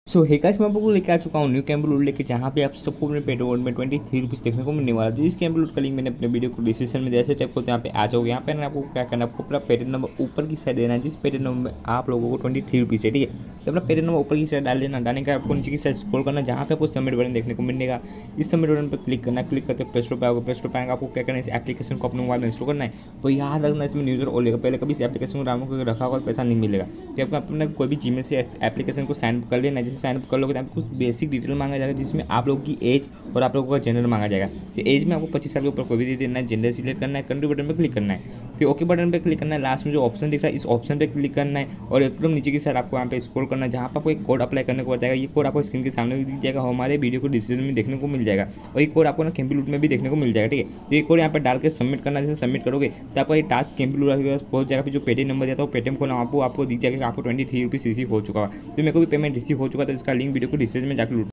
सो hey guys, मैं आपको लेके आ चुका हूँ न्यू कैंप लूट लेके, जहाँ पे आप सबको अपने पेड वर्ल्ड में 23 रुपीज़ देखने को मिलने वाला है। इस कैंप लूट का लिंक मैंने अपने वीडियो को डिस्क्रिप्शन में जैसे टाइप करते हैं यहाँ पे आ जाओगे। यहाँ पे ना आपको क्या करना है, आपको अपना पेड नंबर ऊपर की साइड देना है, जिस पेड नंबर में आप लोगों को 23 रुपीज़ है, ठीक है। तो अपना पेड नंबर ऊपर की साइड डाल देना। डालने का आपको नीचे की साइड स्क्रॉल करना, जहाँ पे आपको सबमिट बटन देखने को मिलेगा। इस सबमिट बटन पर क्लिक करना, क्लिक करते प्ले स्टोर पर आओगे। प्ले स्टोर पर आएगा, आपको क्या करना है, इस एप्लीकेशन को अपने मोबाइल में इंस्टॉल करना है। तो याद रखना, इसमें यूजर ओ लेगा, पहले कभी इस एप्लीकेशन को डाउनलोड करके रखा होगा पैसा नहीं मिलेगा। तो आपको अपना कोई भी जीमेल से एप्लीकेशन को साइन कर लेना है। जैसे साइन कर लोगे तो आपको कुछ बेसिक डिटेल मांगा जाएगा, जिसमें आप लोगों की एज और आप लोगों का जेंडर मांगा जाएगा। तो एज में आपको 25 साल के ऊपर कोई भी दे देना है, जेंडर सिलेक्ट करना है, कंट्री बटन पर क्लिक करना है, फिर ओके बटन पर क्लिक करना है। लास्ट में जो ऑप्शन दिख रहा है इस ऑप्शन पर क्लिक करना है और एकदम नीचे की साइड आपको यहाँ पे स्क्रॉल करना है, जहाँ पर आपको एक कोड अप्लाई करने को बताएगा। ये कोड आपको स्क्रीन के सामने भी दिख जाएगा, हमारे वीडियो को डिस्क्रिप्शन में देखने को मिल जाएगा, और ये कोड आपको ना कैंपी लूट में भी देखने को मिल जाएगा, ठीक है। तो ये कोड यहाँ पर डाल के सबमिट करना, जैसे सबमिट करोगे तो आपका ये टास्क कैंपी लूट पहुंच जाएगा। फिर जो पेटीएम नंबर दिया था वो पेटीएम को ना आपको दिख जाएगा कि आपको 23 रुपीज़ रिसीव हो चुका है। तो मेरे को भी पेमेंट रिसीव हो चुका था, इसका लिंक वीडियो को डिस्क्रिप्शन में जाकर